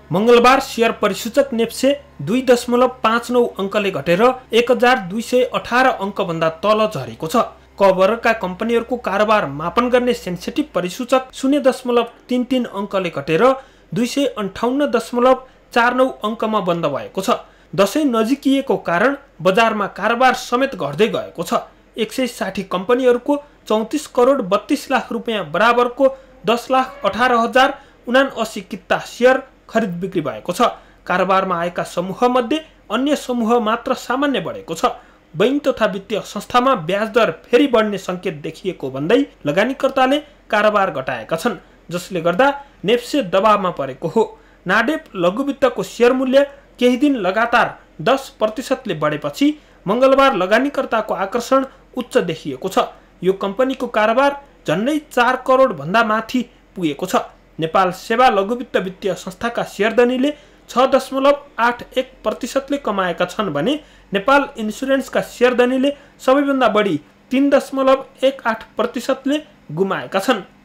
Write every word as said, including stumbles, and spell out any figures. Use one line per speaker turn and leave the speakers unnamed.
मंगलबार शेयर परिसूचक नेप्से दुई दशमलव पाँच नौ अङ्कले घटेर एक हजार दुई सय अठार अङ्कभन्दा तल झरेको छ। क वर्गका कम्पनीहरूको कारोबार मापन गर्ने सेन्सेटिभ परिसूचक शून्य दशमलव तीन तीन अङ्कले घटेर दुई सय अन्ठाउन्न दशमलव चार नौ अङ्कमा बन्द भएको छ। दशैं नजिकिएको कारण बजारमा कारोबार समेत घट्दै गएको छ। एक सय साठी कम्पनीहरूको चौतिस करोड बत्तीस लाख रुपियाँ बराबरको दस लाख अठार हजार उनासी किता सेयर खरिद बिक्री भएको छ। कारोबारमा आएका समूह मध्ये अन्य समूह मात्र सामान्य बढेको छ। बैंक तथा वित्तीय संस्थामा ब्याज दर फेरि बढ्ने संकेत देखिएको भन्दै लगानीकर्ताले कारोबार घटाएका छन्, जसले गर्दा नेप्से दबावमा परेको हो। नाडेप लघुवित्तको शेयर मूल्य केही दिन लगातार दस प्रतिशतले बढेपछि मंगलबार लगानीकर्ताको आकर्षण उच्च देखिएको छ। यो कम्पनीको कारोबार झन्डै चार करोड भन्दा माथि पुगेको छ। नेपाल सेवा लघुवित्त वित्तीय संस्थाका शेयरधनीले छ दशमलव आठ एक प्रतिशतले कमाएका छन् भने नेपाल इन्सुरेन्सका शेयरधनीले सबैभन्दा बढी तीन दशमलव एक आठ प्रतिशतले गुमाएका छन्।